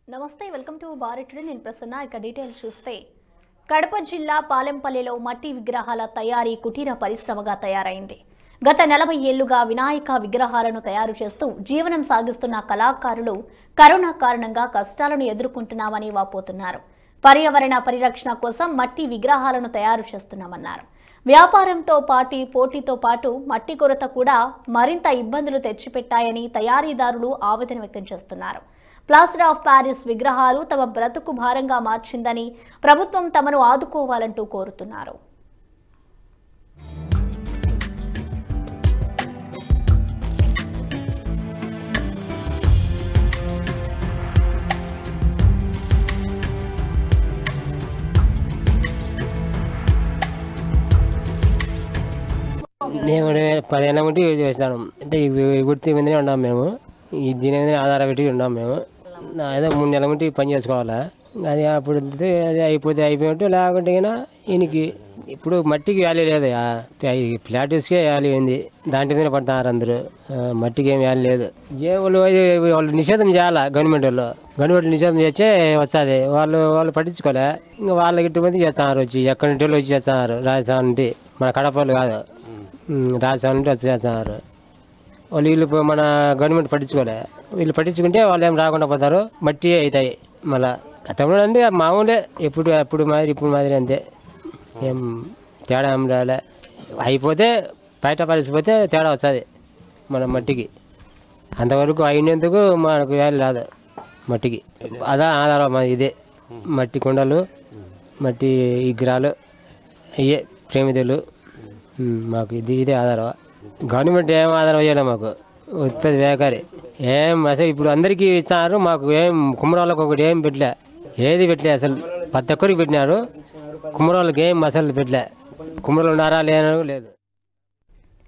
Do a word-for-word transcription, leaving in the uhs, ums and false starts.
నమస్తే welcome to Bharat today నేను ప్రసన్న ఇక డీటెయిల్స్ చూస్తే కడప జిల్లా పాలెంపల్లిలో మట్టి విగ్రహాల తయారీ కుటీర పరిశ్రమగా తయారైంది. గత నలభై ఏళ్లుగా వినాయక విగ్రహాలను తయారు చేస్తూ జీవనం సాగిస్తున్న కళాకారులు కరోనా కారణంగా కష్టాలను ఎదుర్కొంటున్నామని వాపోతున్నారు. పర్యావరణ పరిరక్షణ కోసం మట్టి విగ్రహాలను తయారు చేస్తున్నామన్నారు. వ్యాపారంతో పాటు పోటీతో పాటు మట్టి కొరత కూడా మరింత ఇబ్బందులు తెచ్చిపెట్టాయని తయారీదారులు ఆవేదన వ్యక్తం చేస్తున్నారు. ప్లాస్టర్ ఆఫ్ ప్యారిస్ విగ్రహాలు తమ బ్రతుకు భారంగా మార్చిందని ప్రభుత్వం తమను ఆదుకోవాలంటూ కోరుతున్నారు. మేము పదిహేను మంది చేస్తాం. అంటే వృత్తి మీదనే ఉన్నాం మేము. ఈ దీని మీద ఆధారపెట్టి ఉన్నాం మేము. ఏదో మూడు నెలల మంది పని చేసుకోవాలా. అది అప్పుడు అది అయిపోతే అయిపోయినట్టు లేకుంటే ఈయనకి ఇప్పుడు మట్టికి వ్యాల్యూ లేదు. ప్లాటిస్కే వ్యాల్యూ ఉంది. దాంట్లో మీద పడుతున్నారు అందరూ. మట్టికి ఏం వ్యాల్యూ లేదు. జేబులు వాళ్ళు నిషేధం చేయాలా. గవర్నమెంట్ వాళ్ళు గవర్నమెంట్ నిషేధం చేస్తే వస్తుంది. వాళ్ళు వాళ్ళు పట్టించుకోలే. ఇంకా వాళ్ళకి ఇటువంటి చేస్తున్నారు. వచ్చి ఎక్కడి నుండి వచ్చి చేస్తున్నారు. రాజస్థాన్ నుండి, మన కడపలు కాదు, రాజస్థాన్ నుండి వచ్చి చేస్తున్నారు. వాళ్ళు వీళ్ళు మన గవర్నమెంట్ పట్టించుకోలే. వీళ్ళు పట్టించుకుంటే వాళ్ళు ఏం రాకుండా పోతారు. మట్టి అవుతాయి. మళ్ళీ గతంలో అంటే మామూలే. ఎప్పుడు ఎప్పుడు మాదిరి ఇప్పుడు మాదిరి అంతే. ఏం తేడా ఏం రాలే. అయిపోతే బయట పరిచిపోతే తేడా వస్తుంది మన మట్టికి. అంతవరకు అయినందుకు మనకు వ్యాల్యూ రాదు మట్టికి. అదా ఆధారం మాది. ఇదే మట్టి కుండలు, మట్టి విగ్రహాలు, అయ్యే ప్రేమిదలు మాకు. ఇది ఇదే ఆధారం. గవర్నమెంట్ ఏం ఆధారం అయ్యాలి మాకు. వస్తుంది వ్యాపారి ఏం అసలు ఇప్పుడు అందరికీ ఇస్తున్నారు. మాకు ఏం కుమ్మరాళ్ళకి ఒకటి ఏం పెట్టలే. ఏది పెట్టలే అసలు. ప్రతి ఒక్కరికి పెట్టినారు. కుమ్మరాళ్ళకి ఏం అసలు పెట్టలే. కుమ్మరాలు ఉన్నారా లేనో లేదు.